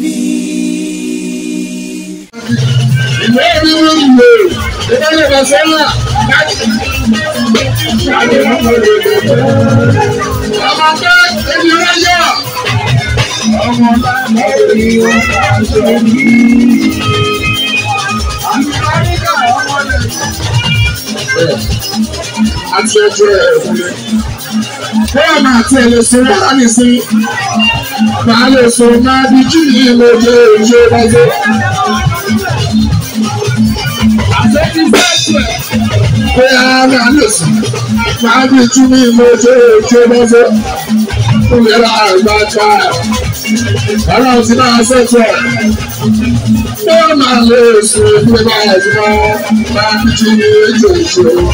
TV. Ìwé ìwé ìwé ìdílé Bàṣẹ́lá ọmọ pé èmi rẹ̀ yọ. Ọmọ láti ní wọn bá ṣe ní. Àmìkáríkà ọmọ rẹ̀. Àti ẹjọ́ ẹ̀ fúnlẹ̀. Bẹ́ẹ̀ máa tí ẹ lè so wá ní sí. Màá lè so máa bí jí ní ìlú ojú ojú ọjọ́. Àṣẹ́kí fẹ́ẹ̀tì ẹ̀. Bẹ́ẹ̀ máa lè so máa bí jí ní ìlú ojú ojú ọjọ́. Ìlera àgbàjá ọlọ́run ti máa ṣètò ẹ̀. Bẹ́ẹ̀ máa lè so ìpínlẹ̀ báyìí tí wọ́n máa bí jí ní ojú ojú ọjọ́.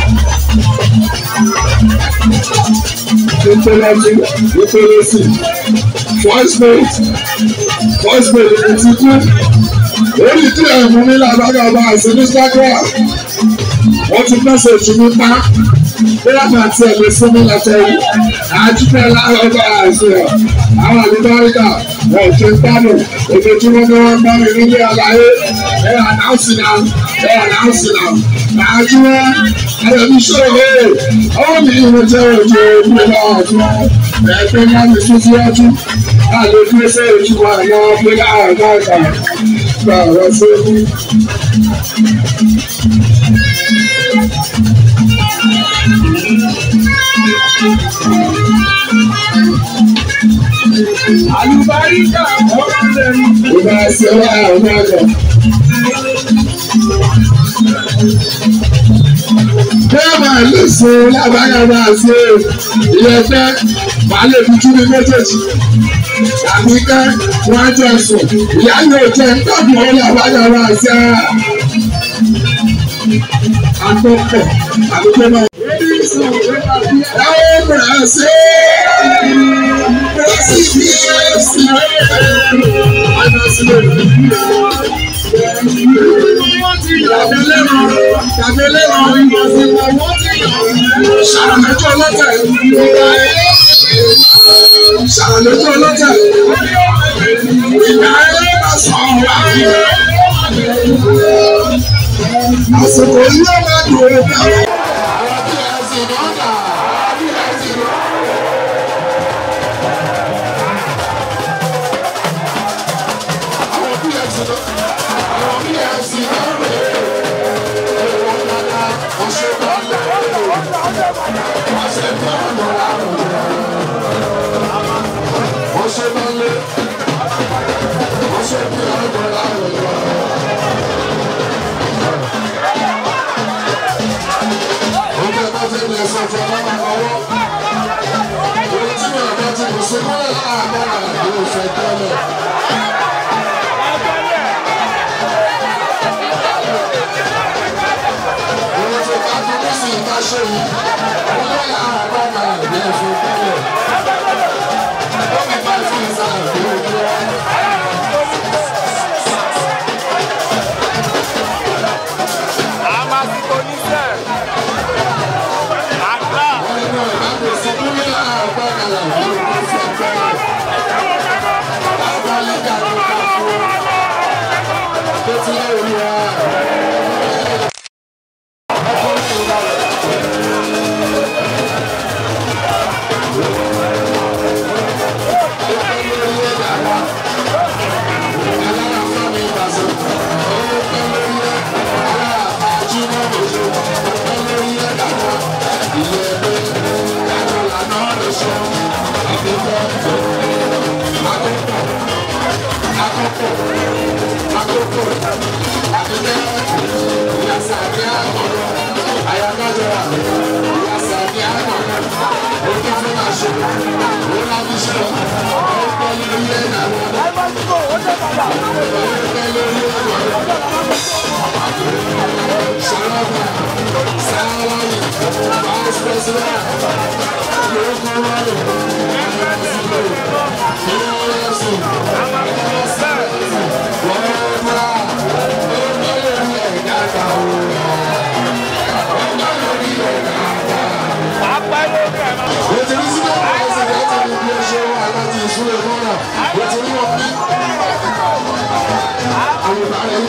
Ìpele sí voice note ti kú orí tí ẹ̀ mú mi lágbàgbà àti Instagram wọ́n ti mẹ́sẹ̀jì mi pa bí wọ́n máa tiẹ̀ lè fún mi lọ́tẹ̀rì àjíkẹ́ láàárọ̀ àìsí ẹ̀ àwọn àdúgbòríkà wọ́n ò ṣe ń gbádùn ojoojúmọ́ ni wọ́n ń bá mi nílé àlàyé ẹ̀ àdáǹsì náà àjúwọ́ ẹ̀rọ̀bí ṣòro ọwọ́ mi ìwé jẹ́ òjò ìpínlẹ̀ ọ̀tún ẹ̀ẹ́dẹ́ máa ń sún síwájú láàrin ìgbésẹ̀ ojú wa lọ pé láàrín àgbà gbà ọ̀rọ̀ sókú. Àlùbáríkà ọ̀rẹ́ mi. Ìgbà ẹsẹ̀ wà ọ̀nà àgbà. Bẹ́ẹ̀ máa lè so lábáyàbá àti ìyẹ̀fẹ́ máa lè fi jú ní méjèèjì. Àbí ká wọ́n á jẹ́ sùn. Ìyá yóò jẹ́ tọ́jú wọn lábáyàbá àti àtọ́kọ̀ àbíkẹ́ náà. Ẹ̀wọ̀n bẹ̀rẹ̀ sí ṣàlàyéjọ́ ọlọ́tẹ̀ ìgbà ẹ̀rọ bá sọ̀rọ̀ ayé àsìkò yìí ó máa dùn ó dára.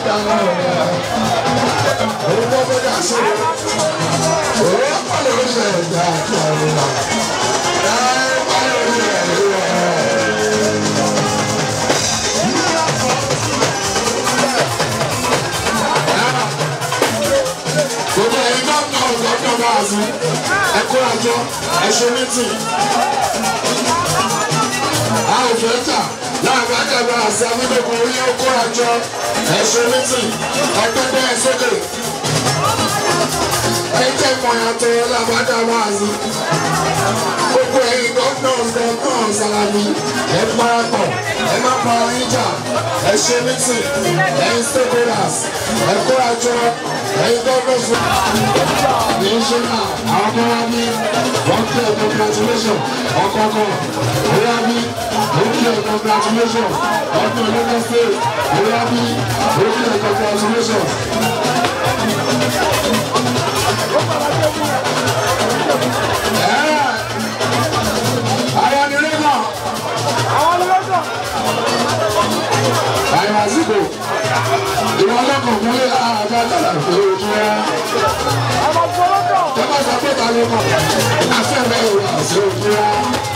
Ẹ̀ṣẹ̀ mítì. A ò fẹ́ tà láàbá kẹ̀bà àti amídòkun orí okó àjọ ẹ̀ṣẹ̀ mítì ọ̀gbẹ́gbẹ́ ẹ̀sọ́dẹ̀. Ẹ̀yin tẹ́ ìpọ̀nyà tó láàbá kẹ̀bà àti gbogbo ẹ̀yin gọ́ọ̀nà Sàlàmì ẹ̀ parapọ̀ ẹ̀ má para yín jà ẹ̀ṣẹ̀ mítì ẹ̀yin stakeholders ẹ̀kọ́ àjọ ẹ̀yin gọ́ọ̀nà fún ní ṣe náà àwọn ọmọ wa ní wọ́n kí ẹ̀ congratulation ọ̀kọ̀ọ̀kọ̀ ìyá mi ó kí ẹ̀ congratulation ọdún Lagos State ìyá mi ó kí ẹ̀ congratulation. Àwọn ni lẹ́gbà. Àyà àsìkò ìwọ ọlọ́kọ̀ múlẹ̀ àbájáde ojú ẹ̀. Tọ́lá sọ pé ta ló mọ̀ afẹ́fẹ́ ìwà sí ojú ẹ̀.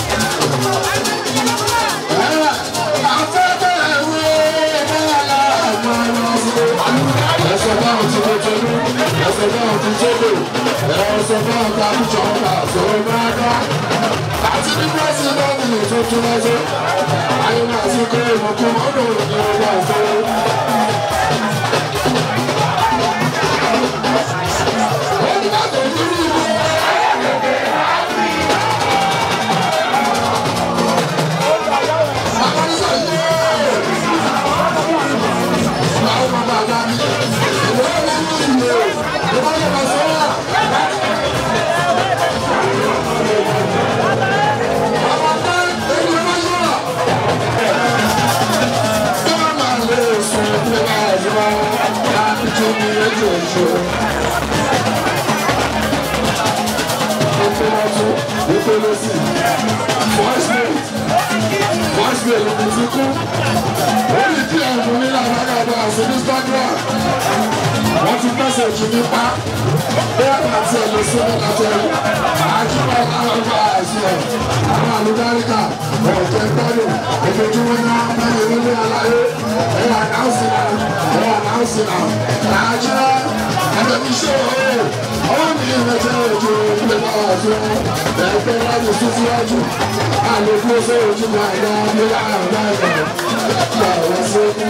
Afẹ́fẹ́ ìwé ìbára àgbà lọ sí. Ẹ̀sọ̀ báwọn ti tó tẹnu, ẹ̀sọ̀ báwọn ti tó lò, ẹ̀sọ̀ báwọn ta kújọ ọ̀gá sọ̀rọ̀ máa dá. Àti ní pẹ́sìdọ́ọ̀tì tuntun lọ́sẹ̀, ayé máa ti kó ìmọ̀kún ọdún òní ọgbà ìfẹ́. Wọ́n ti pèsè jù nípa bẹ́ẹ̀ àti ẹ̀lẹ́sìn àtẹ̀yìn àjùmọ̀ àwọn ọba àìsàn àwọn àlùdáríkà ọ̀jẹ̀ gbọ́dọ̀ ojoojúmọ́ náà mẹ́rin nílé aláyé ẹ̀yà náùsì náà àjẹ́ ẹ̀dẹ̀bíṣẹ́ ọ̀hún ní ìrẹsẹ̀ ojú ilé náà ọ̀tún ẹ̀ẹ́dẹ́ láti sún síwájú àlòkù ọ̀sẹ̀ ojú náà ẹ̀dá nílá àrùn náà ẹ̀dá ọ̀rọ̀ sí ẹ̀kú.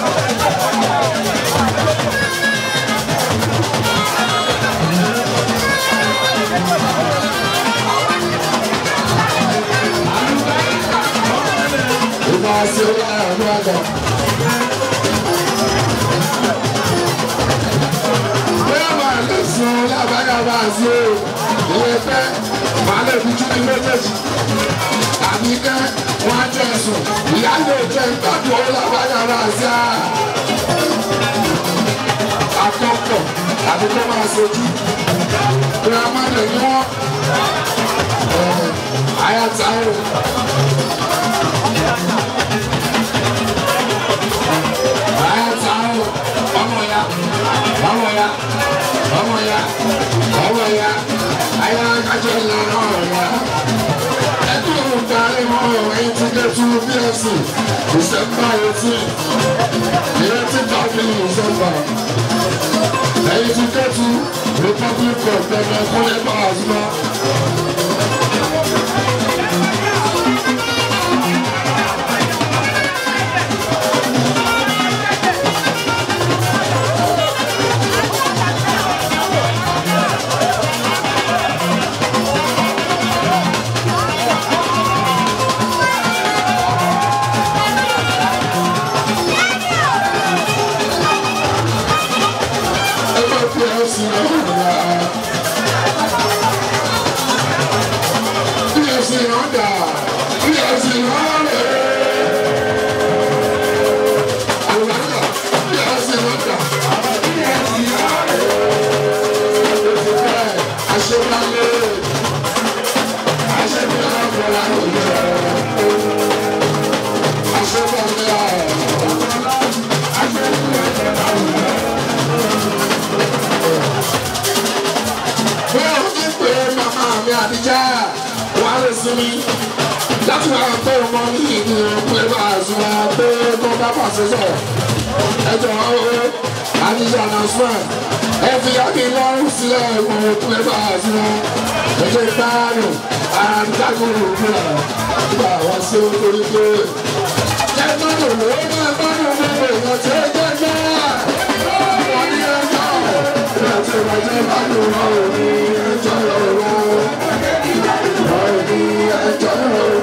Ìbáṣe ọlọ́run àgbà. Bóyá máa lè sun lábàgàbà sí o, ìwé pẹ́ máa lè fi jú ní méjèèjì. Àbí kẹ́ wọ́n á jẹ́ ẹ̀sùn, ìyá lè jẹ́ ìgbàdùn owó lábàgàbà sí a. Àkọ́kọ̀ àbí kó máa sojú. Bóyá máa lè ní wọ́n. Àyàtà o. Ọmọ ya, ayé akájọ ìlànà ọ̀rọ̀ ya. Ẹgbẹ́ òun darí mọ́ ẹ̀yìn ti dé tún BFC December 18, 18,000 December. Ẹ̀yìn ti dé tún Republic of Benin fún ẹgbẹ́ àzúmọ́. Pasuma pé kó bá pàṣẹ sọ̀rọ̀ ẹjọ́ àdìsí announcement ẹ fi yàgì lọ́rùn sílẹ̀ ìwọ̀n òkú ẹ bá Pasuma ẹjọ́ ìbáàrùn àdìsákòrò òkúra nígbà wọ́n sí orí pé ẹgbẹ́ òwò ẹgbẹ́ gbogbo èèyàn tí ó jẹ́ náà wọ́n ní ẹjọ́ ìrántí ìbàjẹ́ bá lò wọ́n ò ní ẹjọ́ ìrọ̀rùn wọ́n ò ní ẹjọ́ ìrọ̀rùn.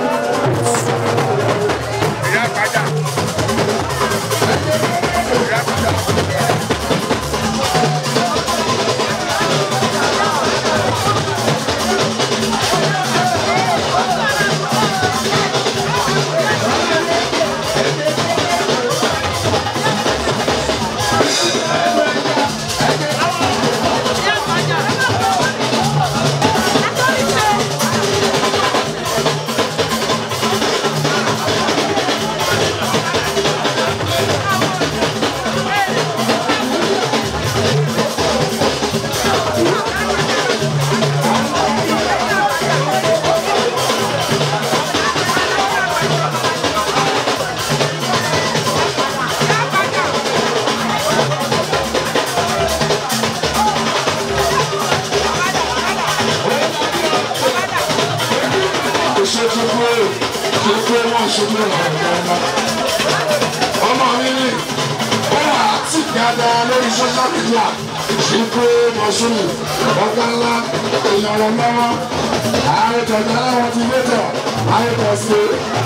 Ọmọ mi ni ó wà á ti dáadáa lórí social media ṣíkú mọ̀ṣúlù ọ̀gá ńlá èèyàn rẹ̀ lọ́wọ́ ààrẹ tọ̀gá láwọn ti létọ̀ ààrẹ tọ̀ sí.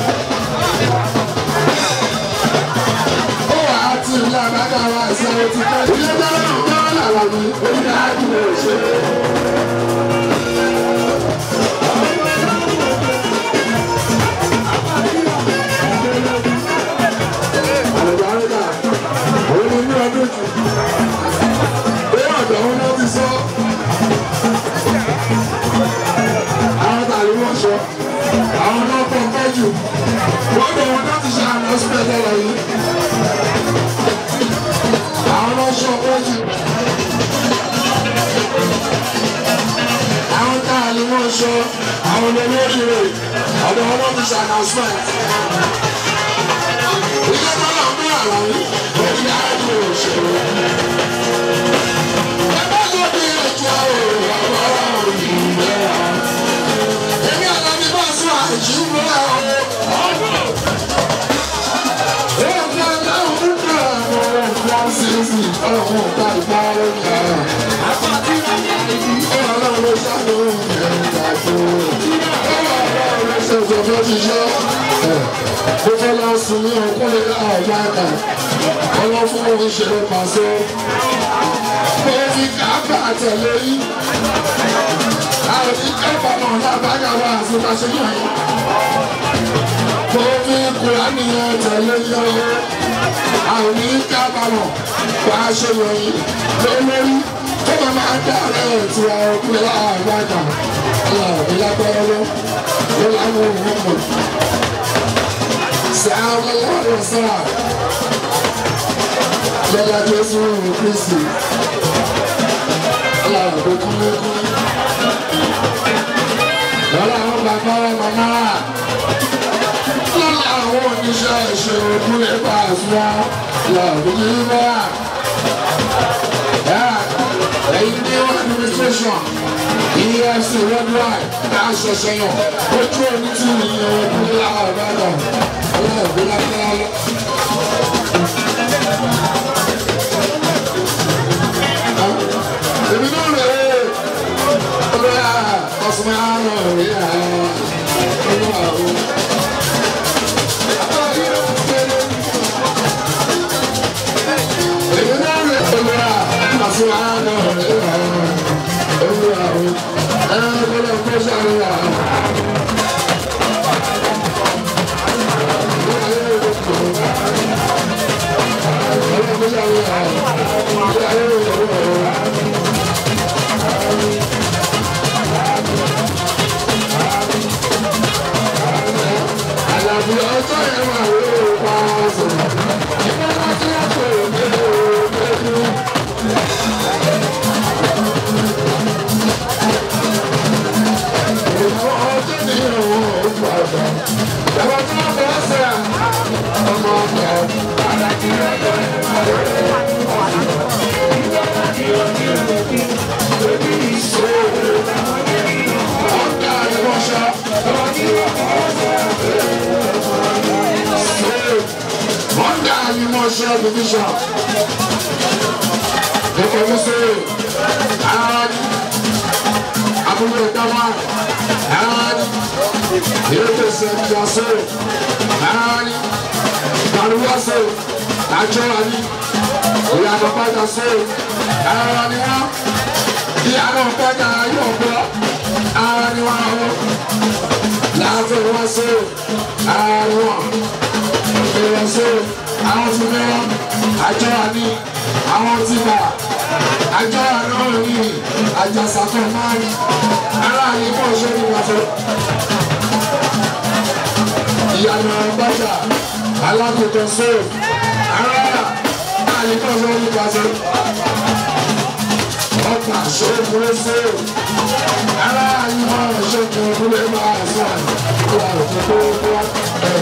Ó wà á ti ilé àbájá wa ìṣẹ́wó ti pẹ́. Ilé dáná náà làwọn mi onídàá àdúgbò ṣe. Àwọn náà kọ̀ fẹ́ jù wọ́n bẹ̀ wọ́n láti ṣe àná sílẹ̀ lọ́wọ́ yìí. Àwọn náà ṣọ fẹ́ jù. Àwọn tá a lè wọ́n ṣọ àwọn olóṣèré ọ̀dọ̀ wọn láti ṣe àná sílẹ̀. Ilé náà ń bí àlọ́ yìí wọ́n fi àájú òṣèré. Ẹ bá lọ bí ètò àwọn ọ̀rọ̀ ìgbẹ́ àwọn. Ọlọ́run ọ̀gá ìgbà ọ̀gá ọlọ́run ló ṣàlù ẹ̀ka tó ọlọ́run ló ṣe ìjọba ṣiṣẹ́ tó fẹ́ lọ sùn ní ọkùnrin ọ̀gá ẹ̀ka ọlọ́fún ìṣẹ̀lẹ̀ pàṣẹ kó fi káàbà tẹ̀lé yìí àwọn ìkáàbà náà lábàgà wà àfúnpáṣẹ yàn yìí kó fi Kùránì yẹn tẹ̀lé yìí àwọn ìkáàbà náà wà á ṣe wọ̀nyí lórí tó bá máa dá rẹ̀ tí a kú láàbàgà ìlágbára ló láwọn òun mọ̀ sí àwọn ọlọ́run sáà lọ́la Jésù Kristi ọlọ́run kúlẹ̀kúlẹ̀ lọ́la àwọn bàbá màmá lọ́la àwọn oníṣẹ́ ìṣòro kúlẹ̀ Pasuma lọ́run yìí bá ẹ̀yin new administration EFCC worldwide náà ṣẹ̀ṣẹ̀ yàn ojú omi tí ìyẹn kúlẹ̀ àbádà ọlọ́run kúlẹ̀kúlẹ̀. Èmi náà rè é ọlọ́yà Pasuma rẹ̀ rí ọlọ́wà o. Èmi náà rè é ọlọ́yà Pasuma rẹ̀ rí ọlọ́wà o. Ẹ̀ẹ́dẹ́gbẹ̀rẹ̀ kó sáré wà. Emotional division. Ẹ̀kọ́ mi ṣe ara ni abúlé dáwà ara ni ìrètèsè ìjà ṣe ara ni ìdàrúwà ṣe àjọra ni ìyàtọ̀ padà ṣe ara ni wọ́n ìyàtọ̀ padà yóò gbọ́ ara ni wọ́n àwọn láàfin wọn ṣe ara ni wọ́n ìrẹ̀ ṣe. Àwọn ti mẹ́wọ́n àjọ àní àwọn ti bà àjọ àná ní àjàsàkọ̀ máa ń aráàlú bọ̀ ṣe ní ìwàfẹ́. Ìyànà àgbàjà alákòókò sóò aráàlú bọ̀ ṣe ní ìwàfẹ́. Ọ̀pá ṣòkúrẹ́ sóò aráàlú bọ̀ ṣe ní ìwúlẹ̀ máa fún ìwà òkúkú ẹ̀.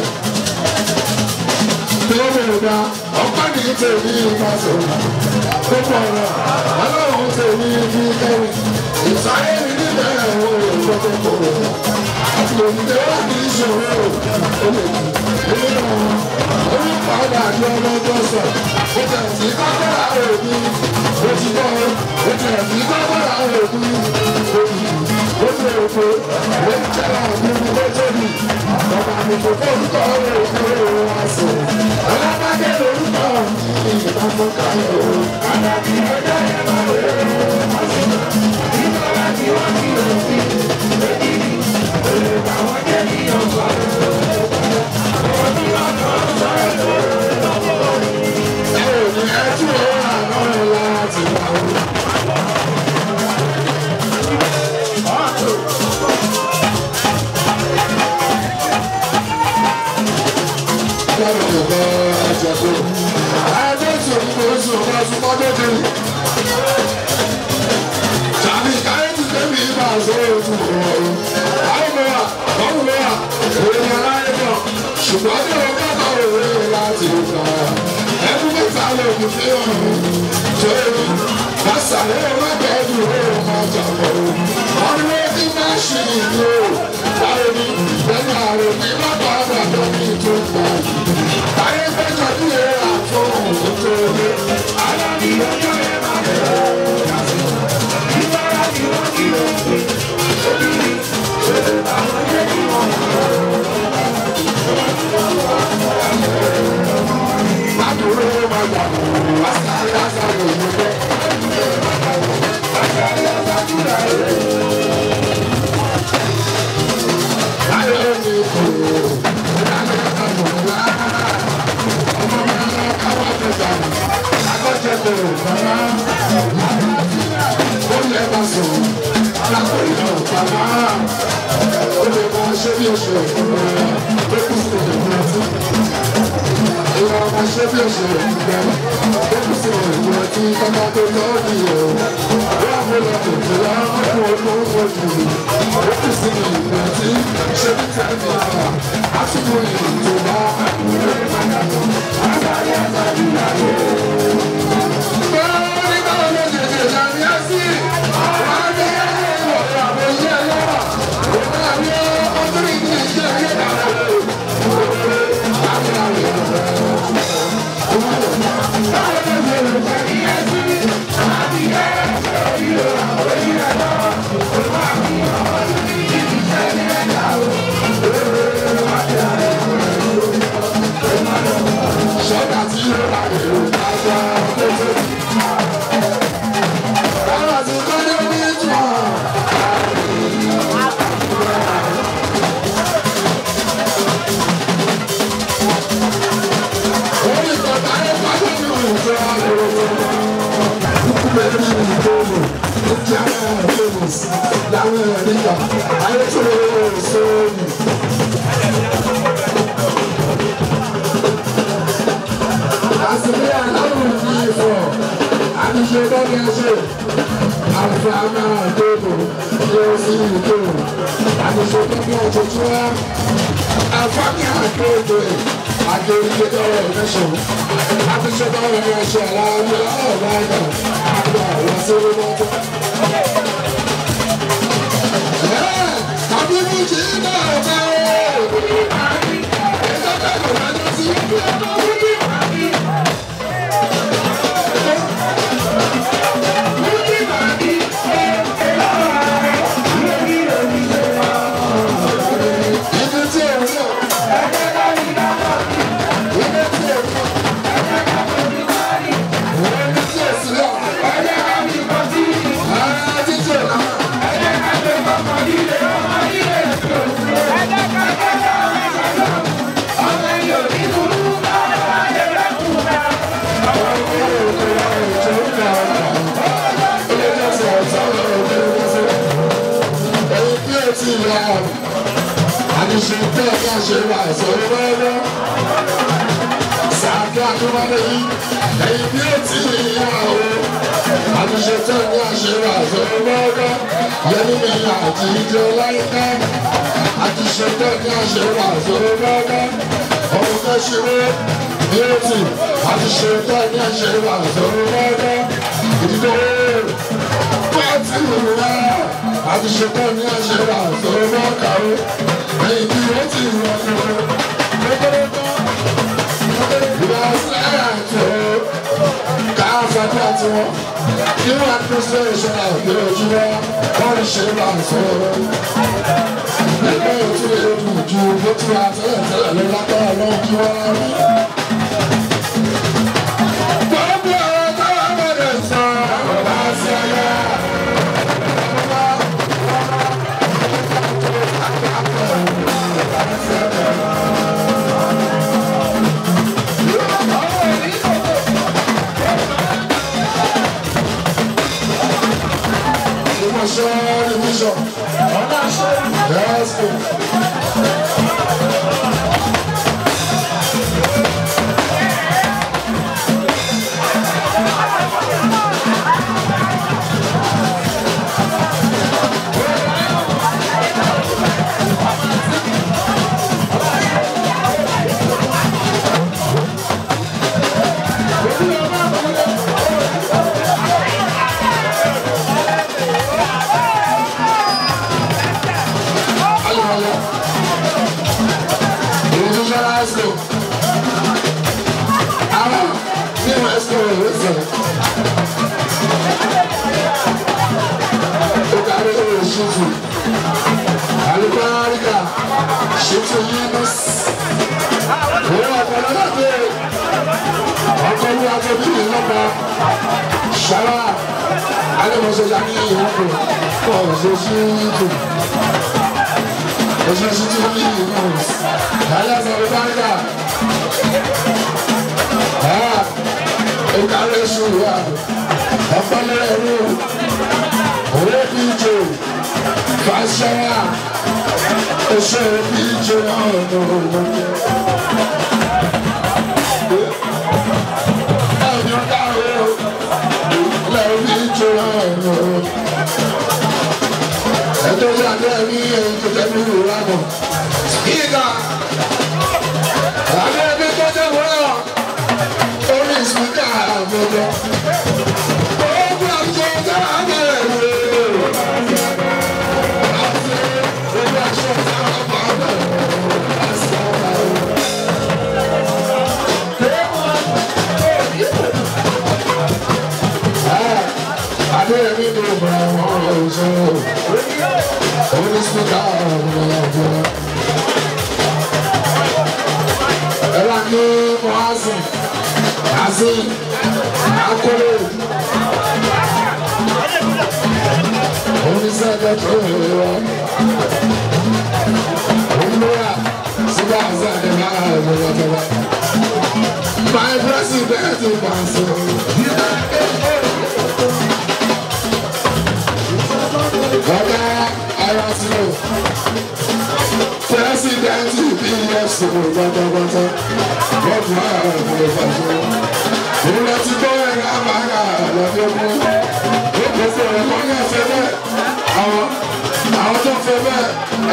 Yorùbá ọ̀pá ní tèmi ìbáṣọ gbogbo ọ̀rọ̀ ọlọ́run tèmi bí kẹ́rin ìsáyé mi nílẹ̀ ẹ̀rọ ìgbọ́kọ̀kọ̀ àti òmìnira wà ní ìṣòro olè nínú orí padà ní ọlọ́jọ́ sọ ó tẹ̀ sí kákàrà òbí ó ti bọ́ ó tẹ̀ sí kákàrà òbí ó ti rò pé ó ń jẹ́ àwọn ọmọ tó tóbi ọba mi kò fọ́ orúkọ rẹ̀ ìkórè wọn sọ. Ọlọ́pàá lórúkọ mi ìbáfọ́ká yòó. Àdàbí ọjọ́ yẹn máa wé ọ̀sùn. Ìjọba tí wọ́n ti lò sí lójijì. Olè báwọn jẹ́ ní ọ̀gbọ́n. Wọ́n ti wọ́n kàn sọ̀rọ̀ lọ́wọ́. Ẹ ò ní ẹjú ọ̀rọ̀ àná láti wà ó. Ṣùgbọ́n ní ọjọ́ bá òwe láti gbà ẹnu mẹ́ta lè fi fi hàn torí àṣàlẹ̀ ọlọ́gbẹ̀ẹ́dù ó máa jàpọ̀ wọ́n ní wọ́n ti máa ṣe ìlú báyìí ní lẹ́nu àrùn ní lápá àgbàdo ní tó gbà báyìí gbẹ́jọ́ ní ẹ̀rọ àfọ̀hún tó tó lé. Alábí ọjọ́ yẹn máa bẹ̀rẹ̀ ìgbára tí wọ́n kí ló ń pè òbí mi àwọn jẹ́ kí wọ́n Adúró máa gbà àṣàrí àṣàrí òyìnbó. Àṣàrí àṣàrí rẹ̀. Ayọ̀ mi kò dáná kàmú rárá. Ọmọ mi lọ káwá tó dànù. Akọ́jẹ́ kò bàbá. Ó lè bá sọ̀rọ̀. Alákòó ìlú bàbá. Ó lè bá ṣé bí oṣù ọ̀gbọ̀n. Ó kù sí ìdìbò ọtí. Ìwà ọmọ ṣé bí oṣù ọ̀gbọ̀n. Ó kù sí ìdìbò ọtí. Kọ́kọ́ tó lọ́ọ́ di o. Wọ́n mú lọ tòkè lọ́wọ́ fún olówó ojú. Ó kù sí ìdìbò ọtí. Ṣé bí tẹ̀lé àwà? A tún mú ìdìbò bá. Àgbáyé àgbáyé láyé. Bọ́lá ní báwo ló ṣe ṣe ṣàmìyá sí? Wọ́n á ní ọ̀rọ̀ àwọn ilé ẹlọ́wà. Òun náà ní ọdún ìdílé iṣẹ́ ayé dára. Ṣọ́dá tí ó rà rẹ̀ ló bá gbá lóṣèlú. Àwọn àti kọ́lé ní ìtumọ̀. Orí ìtọ́ta ẹ̀ pàṣẹ ní òṣèlú àgbèrè. Kúkú bẹ̀rẹ̀ ní ìdóòlù. Ó ti ara ẹ̀ fèmùs. Láwọn ẹ̀ nígbà. Ayé tó lè rẹ̀ sóòlù. Àṣìlẹ̀ aláwọ̀ ní ìfọ̀. Àdìṣe lọ́gẹ̀ ṣe. Àfààmà àdébò. Yóò sí ìdó. Àdìṣe lọ́gẹ̀ ṣoṣo wá. Àfààmà àdébò.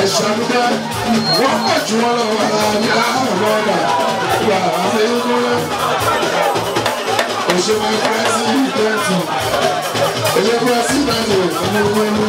àìsàdúgbẹ́ wọ́n pọ̀ jù wọ́n lọ wà ní àlọ́dà ìgbà àti ìkúnlẹ̀. Òṣèlú pírẹ́sìdẹ̀ntì òṣèlú pírẹ́sìdẹ̀ntì ọmọ ìwé ìlú.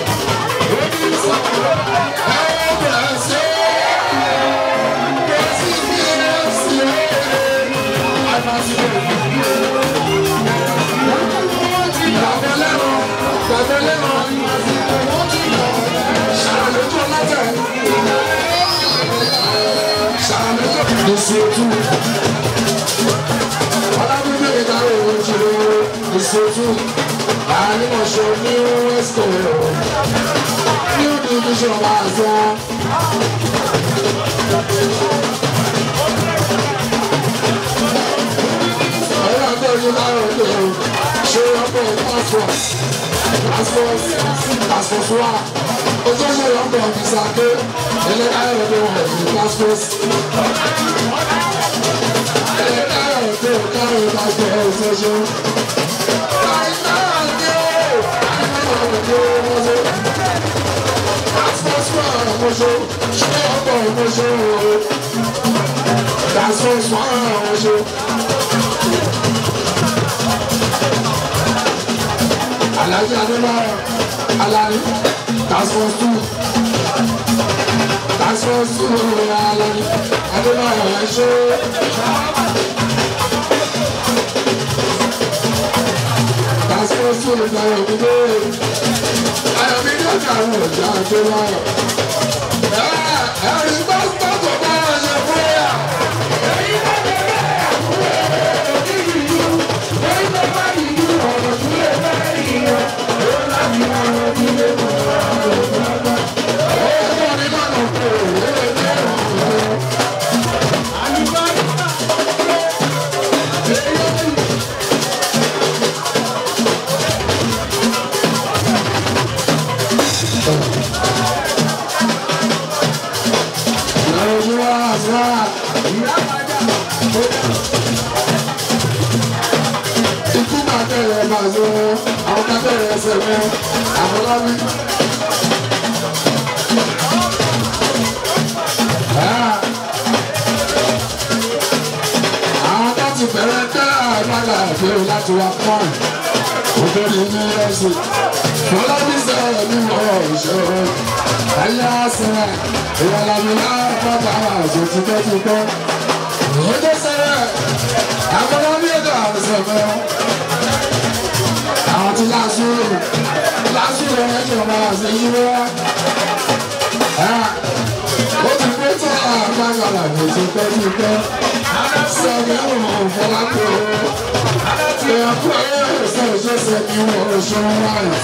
Ìṣètú ọlábíbí ìdáwó ìṣòro ìṣètú ànímọ̀ṣọ́ ní wesco new division wà zọ. ọ̀rẹ́ àgbẹ̀rẹ̀ ìdáwó ìṣòro ṣe ọ̀pọ̀ passport wa ojú ọ̀ṣọ́ ọ̀pọ̀ ìsàké ilé ayọ̀dẹ̀ wọ̀ ní passport. Alhaji Adébáyọ̀ Alani task force 2 Alani Adébáyọ̀ ẹ ṣé. Task force 2 Ayọ̀mídé ọjà àwọn ọjà Adébáyọ̀. Ẹ̀rí pásítọ̀ tó bá wọn ṣe fún yà. Èyí bá tẹ̀lé àkúrẹ́ òkìkì yìí. Èyí tó bá yìí ọ̀rọ̀ tó lè bá yìí yọ. Ó láti máa ń bí lé mọ́ ọ̀rọ̀ tó bá. Ó yẹ kí wọ́n ní kó o lè lé ọ̀rọ̀. Ikú máa bẹ̀rẹ̀ máa zọ àwọn ká bẹ̀rẹ̀ ẹsẹ̀ mọ́ àfọlábí. Àwọn ká ti bẹ̀rẹ̀ tẹ́ àgbàlá àfihàn láti wá pọ́n òbẹ̀rẹ̀ ní ẹ̀sìn. Fọlábí sọ̀rọ̀ ní ọ̀rọ̀ ìṣòro. Ayé àṣẹ ìwàlámi náà bàbá àṣẹ tipẹ́tipẹ́. Ojú sẹ́rẹ̀ àfọlábí ẹ̀dọ̀ àṣẹ mọ́. Àwọn ti lásù rẹ̀ ẹ̀jọ̀ máa ṣe yí wá. Ó ti gbé tó àgbàgbàlà ní tipẹ́tipẹ́. Sọ̀rọ̀ ìwọ̀n Fọlábí ẹ̀kọ́ ẹ̀sẹ̀ ìṣẹ̀ṣẹ̀ ní wọ́n ṣọ́ wáyé.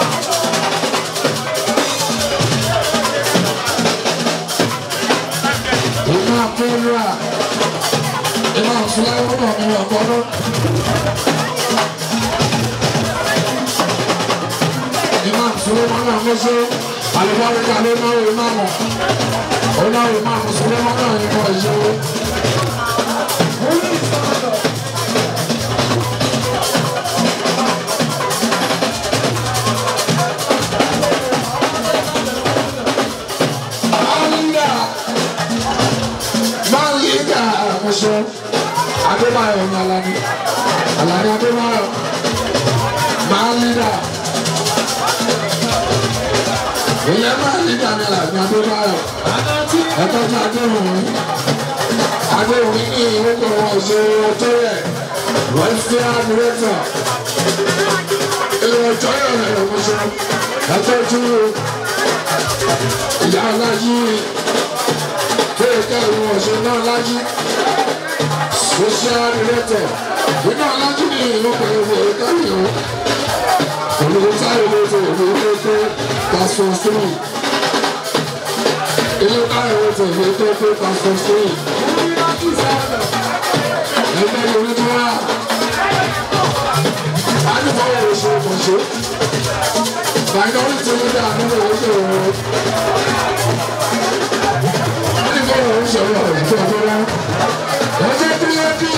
Pera, Imam Sulaiman ni ọgbọdọ. Imam Sulaiman náà ló ṣe àlùbáríkà ló náwó ìmáàmù. Ó náwó ìmáàmù Sulaiman náà ní kò ṣe. Adébáyọ̀ ní Alani Adébáyọ̀ máa ń lídà ìyẹn máa ń lídà ní Alani Adébáyọ̀ ẹ̀tọ́jú Adéwòmí ní ìwékọ̀ wọn ṣe ọjọ́ rẹ̀ western director ilé ọjọ́ rẹ̀ lọ́wọ́sọ ẹ̀tọ́jú ìyá alájí kéèké ìwọ̀n ṣe náà lájí. Social director, iná alájú ní ìlú pẹ̀lú ìkànnì o. Olùdókòtà ìlú tó pastor story. Ilé káyọ̀ tó ìlú tó pastor story. Ẹgbẹ́ ìlú tó wá. Adúbọ̀wọ̀ oṣù kọ̀ṣọ́. Minority leader àdúgbò oṣù òwò. Adúbọ̀wọ̀ oṣù òwò ìjọba náà. Oje trinity,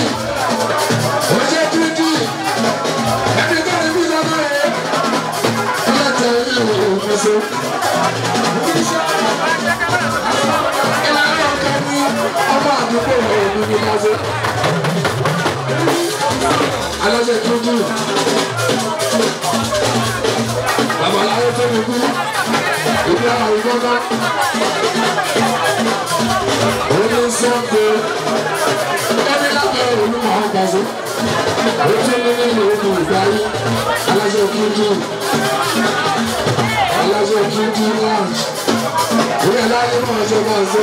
ẹni tó ní bí sábà rẹ̀, ọlọ́tẹ̀ ilé ìwé ìfẹsẹ̀. aláṣẹ tuntun babaláwo tó mi kú ìdí àwọn ìgbọ́ná oní sọ́ọ̀kì ẹni lábẹ́ olúmọ̀ ọ̀gbọ̀nsẹ̀ ojú mi nínú ogun ìgbáyé aláṣẹ tuntun lounge ìyá láyé máa ṣe máa ṣe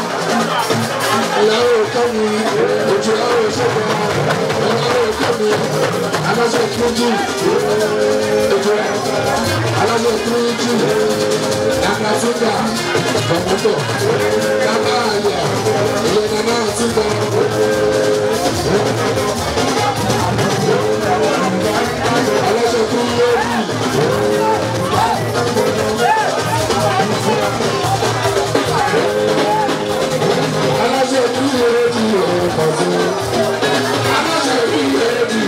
ìyàwó kẹ́mi ojú ìyàwó ṣẹ́gun ìyàwó kẹ́mi aláṣẹ tuntun ojú aláṣẹ tuntun àgbàtúndà bọ̀mọ́tò bàbá àyà ìyẹn náà ti gbọ́. Aláṣẹ tó ń yé bí. Aláṣẹ tó ń yé bí ọ̀pọ̀sí. Aláṣẹ tó ń yé bí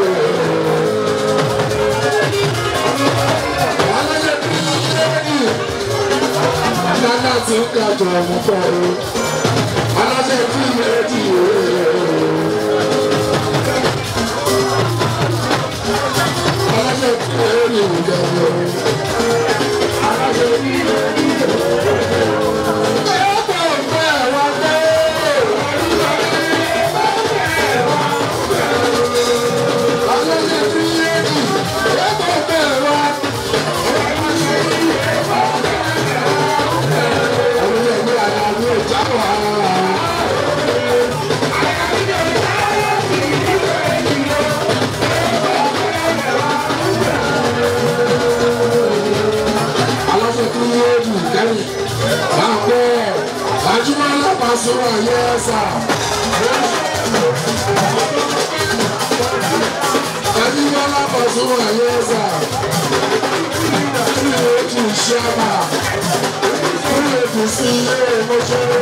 aláṣẹ tó ń yé bí. Nana ti ń kájọ ọmọ pọ̀ o. Aláṣẹ tó ń yé bí aláṣẹ tó ń yé bí aláṣẹ tó ń yé bí. Pasuma yesa. Adimola Pasuma yesa. Kúrèjì Ṣẹ́mà. Kúrèjì sí ilé ìmọ̀ṣẹ́.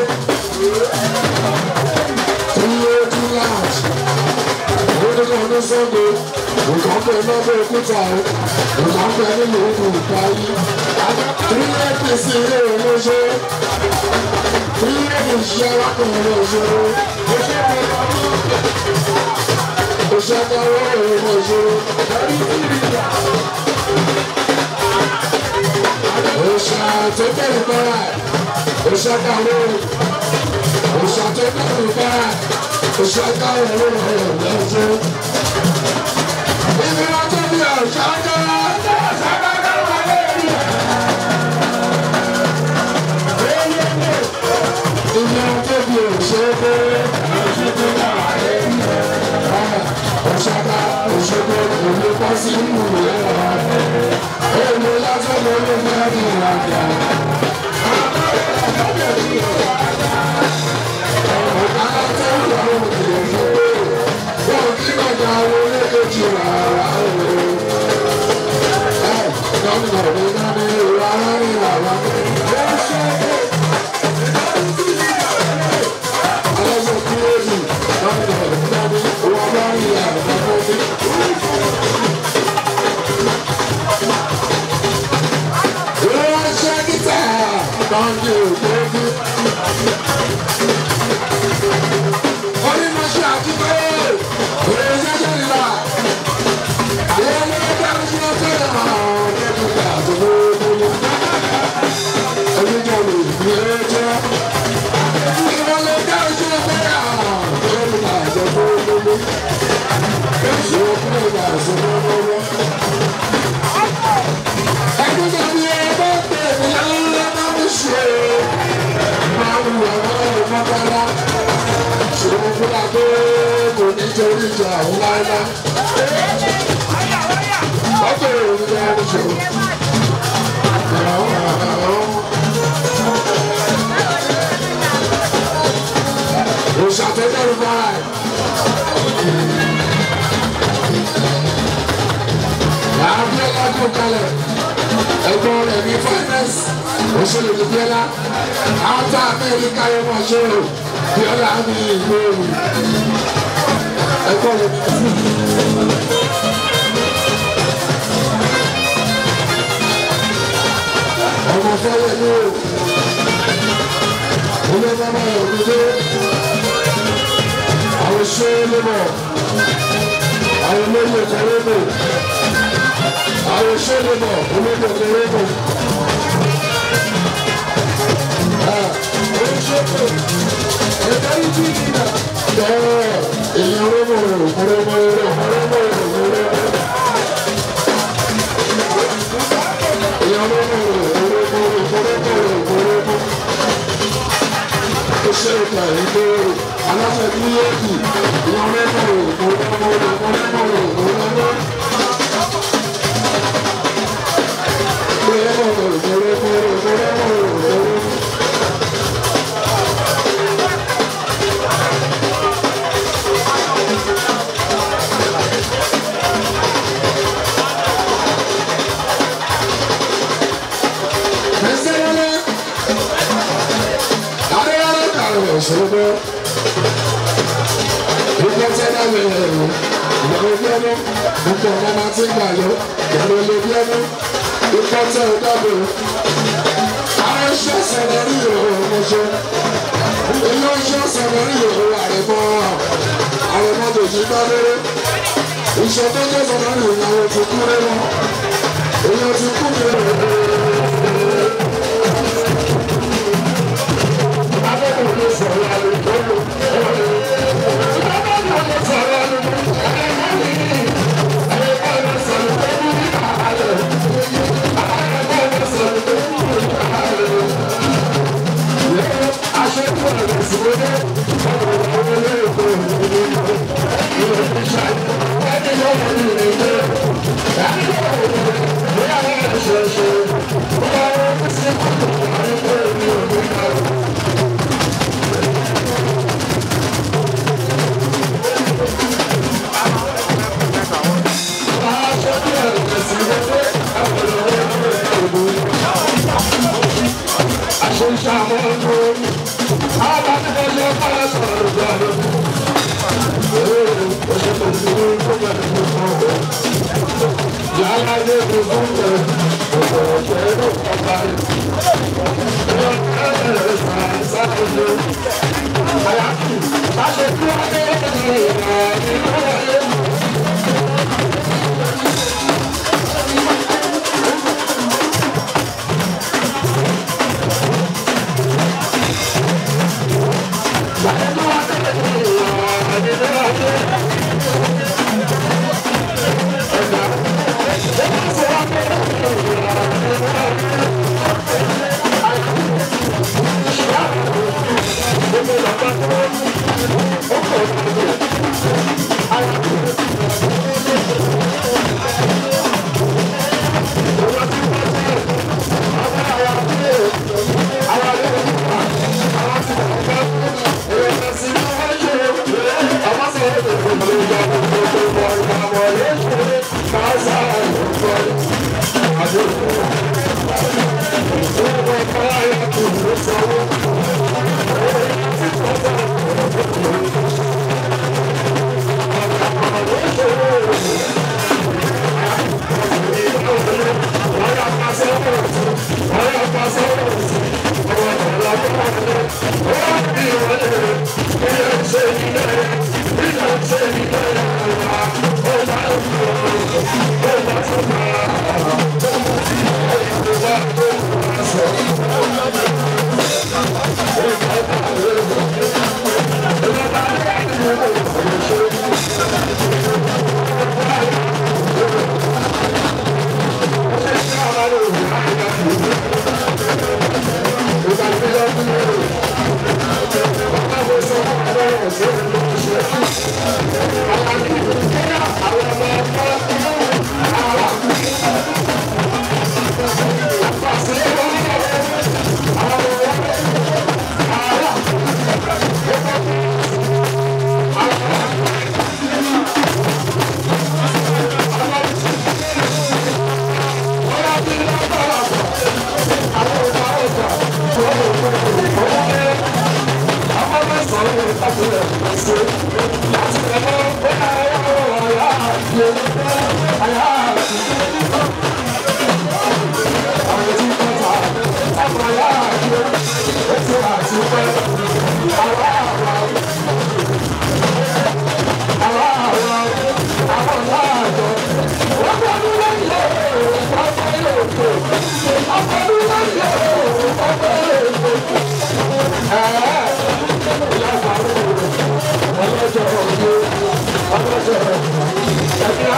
Kúrèjì Lounge. Orúkọ ní Sọ́gbó. Nǹkan pẹ̀ lọ́gbọ̀ òkúta o. Nǹkan pẹ̀ nínú òkú ìparí. Kúrèjì sí ilé ìmọ̀ṣẹ́. Kúrèjì Ṣẹ́mà kan ló ṣòro. Òṣèkáwó ìmọ̀ ìṣòro. Òṣà tó bẹ̀rù bára. Òṣèkáwó. Òṣà tó bẹ̀rù bára. Òṣèkáwó ìmọ̀ ibi wọn tó bí ọ̀ṣáká. Ibi wọn tó bí òṣèké. Òṣàká òṣèké òní pọ́ sí ìlú rẹ̀. Èmi lásán ló ló fẹ́ rí ìrìnàjà. Ọ̀gá tó ń lọ òkè òkè. Wọ́n kí bàjẹ́ àwọn oníkejì rárá o. Gómìnà mi náà ní ìwà rárìn àwọn aláṣẹ kúrẹ́sì gómìnà mi náà ní ìwà rárìn àwọn ọmọdé. Ìránṣẹ́ gíta kan ní òkèèkú. Onímọ̀ṣẹ́ àtúntò. Ẹ̀gbọ́n rẹ̀ ní finance òṣèlú ní Bíọ́lá àwọn tá a bẹ́ẹ̀ ní káyọ̀ wọn ṣe o Bíọ́lá ní ìlú òru ẹ̀gbọ́n rẹ̀ ní ọmọ fẹ́rẹ̀ ní o ilé bàbá rẹ̀ òdòdó àwọn ṣé lébọ̀ àwọn olóyè kẹrẹ́bù àwọn ṣẹ́lẹ̀bọ̀ olóyè kẹrẹ́bù oníṣẹ́kù ẹ̀ka ìjì ìdíjà èèyàn rẹ́bù ṣe ìta ìgbé aláṣẹ tí yóò kì ìwọ̀n mẹ́kọ̀ọ́ Sọ́dọ̀ ìgbà tí ẹ̀dá mi rẹ̀ rò ìyàwó bí ẹnu gbogbo ọ̀nà máa ti ń gbà yọ ìyàwó ilé bí ẹnu ìgbà tí ẹ̀dá mi rò. Àwọn iṣẹ́ sọ̀rọ̀ ní ìhòòhò ọmọṣẹ́ ilé iṣẹ́ sọ̀rọ̀ ní ìhòòhò àrẹ̀mọ́ tòjì bá déré iṣẹ́ tó jẹ́ sọ̀rọ̀ ní ìyàwó ti kú rẹ̀ lọ èèyàn ti kú rẹ̀ lọ.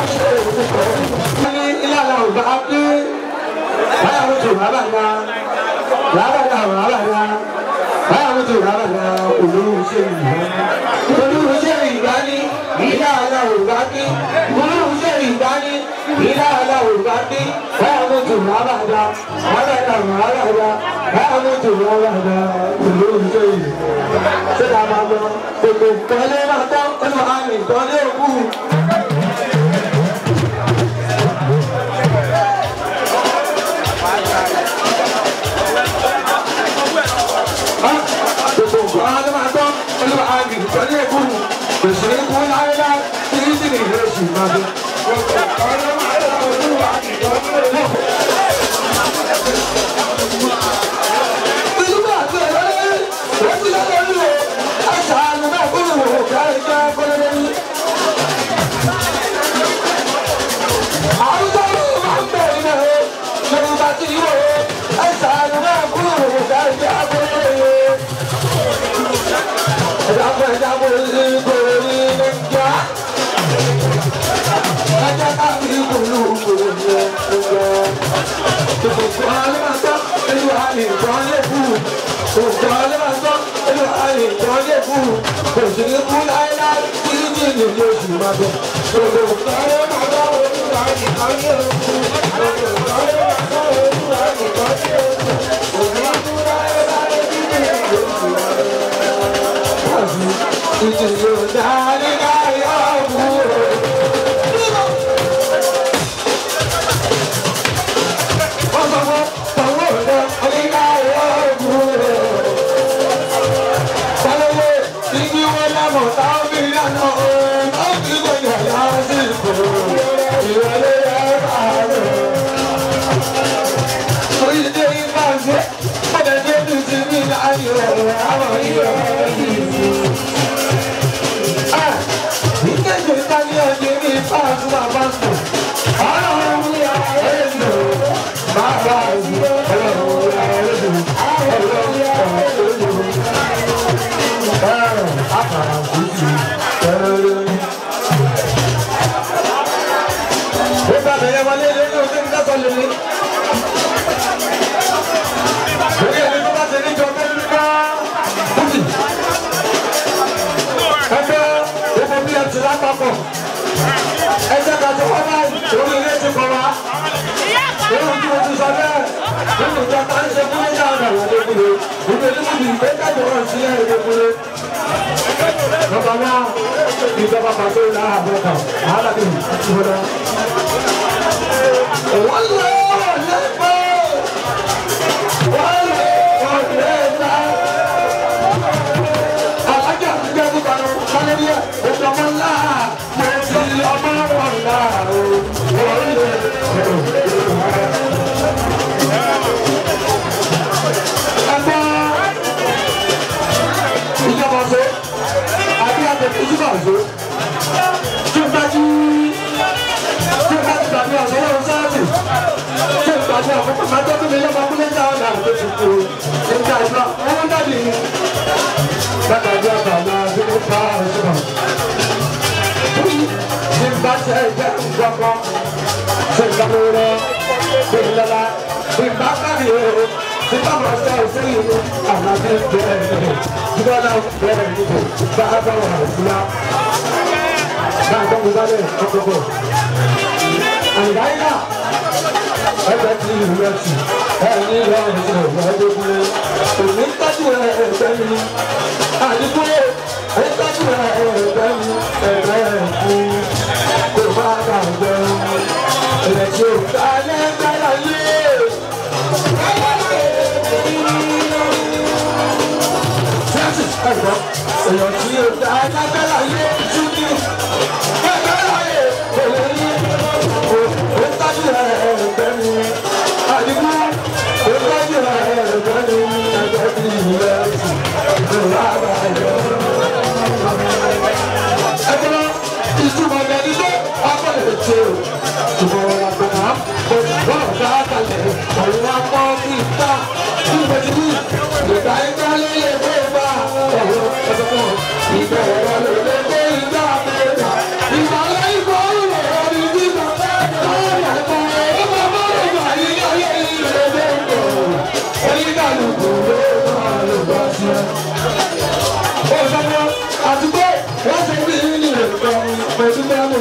Ìgbà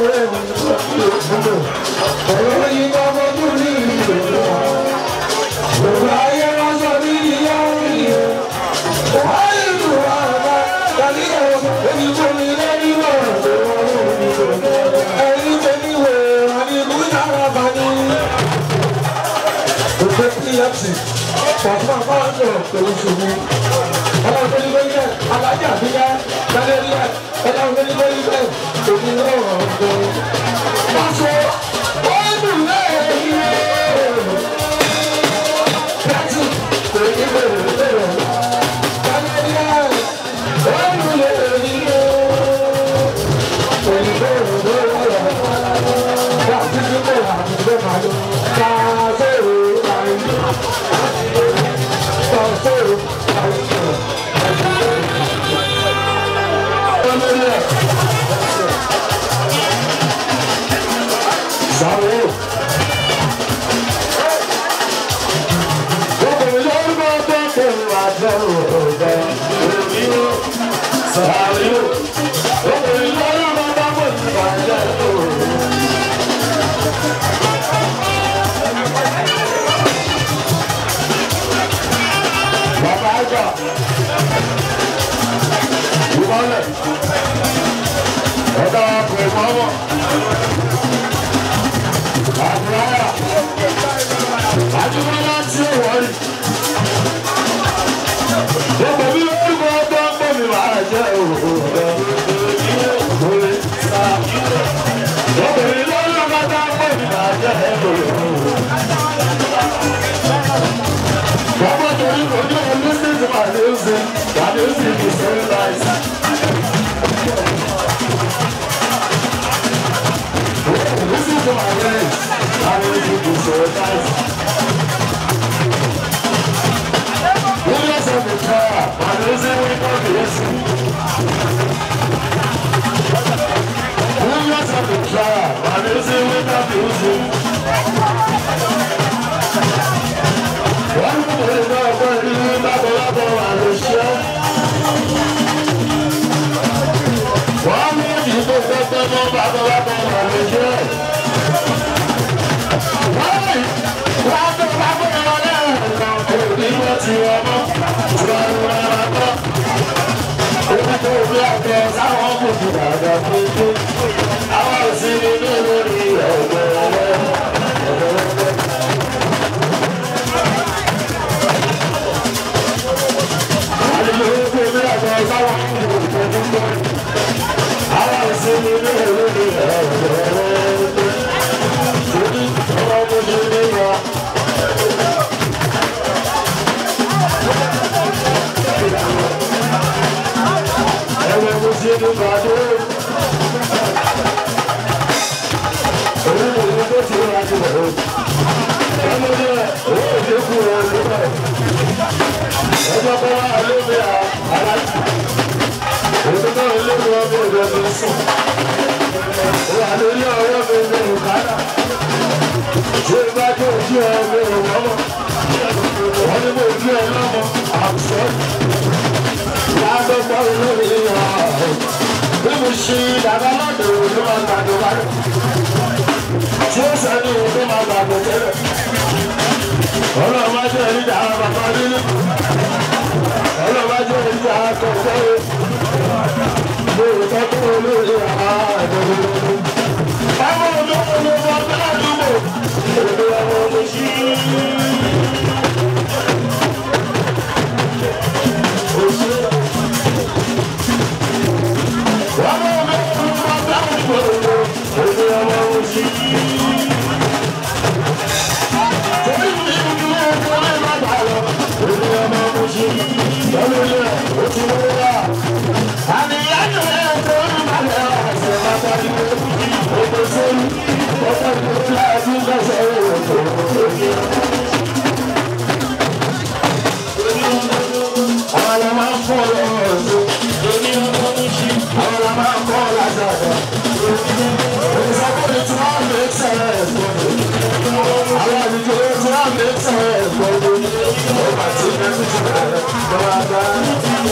Pàṣípà máa ń sọ̀rọ̀ pẹ̀lú ṣòwò. Ọlọ́run tó ní lórí bẹ́ẹ̀, alájà àbíyá, lálẹ́ rí ẹ̀, ọlọ́run tó ní lórí bẹ́ẹ̀, òbí lọ́rọ̀ ọ̀gbọ́n. Pàṣẹ ọdún lẹ́yìn rẹ̀. Pàṣẹ kò ní bẹ̀rẹ̀ bẹ̀rẹ̀. Lálẹ́ rí ẹ̀, ọdún lẹ́yìn rẹ̀. Kò ní bẹ̀rẹ̀ bẹ̀rẹ̀. Pàṣẹ kò ní bẹ̀rẹ̀ bẹ̀rẹ̀. Pàṣẹ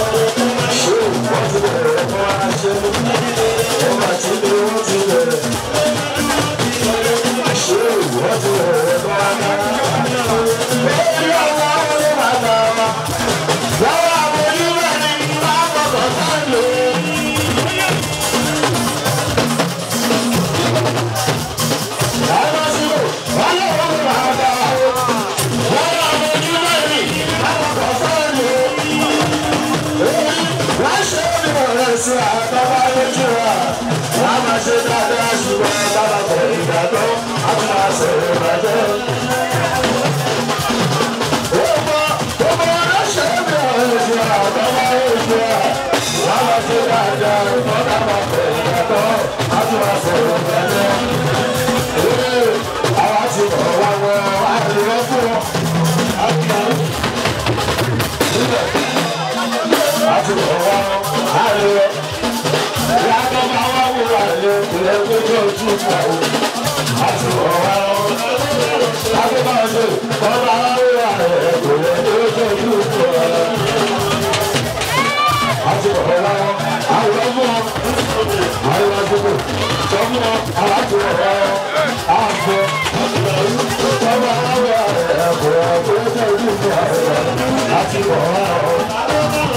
Show what's there, That's